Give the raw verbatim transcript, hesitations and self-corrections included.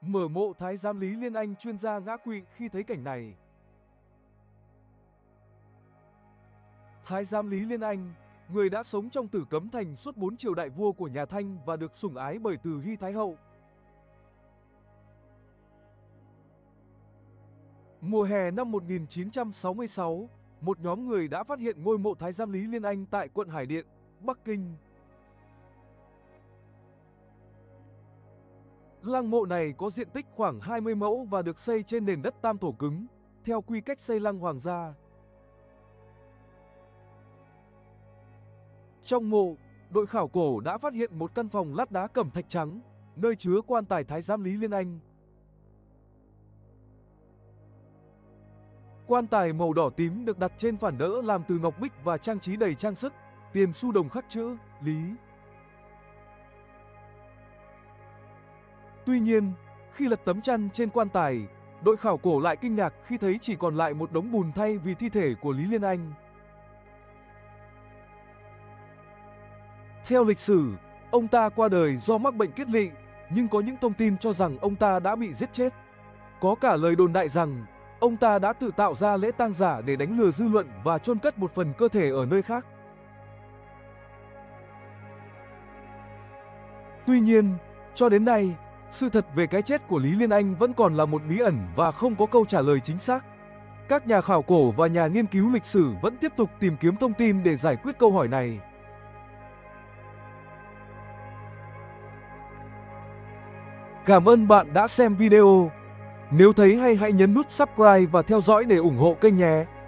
Mở mộ Thái giám Lý Liên Anh, chuyên gia ngã quỵ khi thấy cảnh này. Thái giám Lý Liên Anh, người đã sống trong Tử Cấm Thành suốt bốn triều đại vua của nhà Thanh và được sủng ái bởi Từ Hy Thái Hậu. Mùa hè năm một nghìn chín trăm sáu mươi sáu, một nhóm người đã phát hiện ngôi mộ Thái giám Lý Liên Anh tại quận Hải Điện, Bắc Kinh. Lăng mộ này có diện tích khoảng hai mươi mẫu và được xây trên nền đất tam thổ cứng, theo quy cách xây lăng hoàng gia. Trong mộ, đội khảo cổ đã phát hiện một căn phòng lát đá cẩm thạch trắng, nơi chứa quan tài Thái giám Lý Liên Anh. Quan tài màu đỏ tím được đặt trên phản đỡ làm từ ngọc bích và trang trí đầy trang sức, tiền xu đồng khắc chữ Lý. Tuy nhiên, khi lật tấm chăn trên quan tài, đội khảo cổ lại kinh ngạc khi thấy chỉ còn lại một đống bùn thay vì thi thể của Lý Liên Anh. Theo lịch sử, ông ta qua đời do mắc bệnh kiết lỵ, nhưng có những thông tin cho rằng ông ta đã bị giết chết. Có cả lời đồn đại rằng ông ta đã tự tạo ra lễ tang giả để đánh lừa dư luận và chôn cất một phần cơ thể ở nơi khác. Tuy nhiên, cho đến nay, sự thật về cái chết của Lý Liên Anh vẫn còn là một bí ẩn và không có câu trả lời chính xác. Các nhà khảo cổ và nhà nghiên cứu lịch sử vẫn tiếp tục tìm kiếm thông tin để giải quyết câu hỏi này. Cảm ơn bạn đã xem video. Nếu thấy hay hãy nhấn nút subscribe và theo dõi để ủng hộ kênh nhé.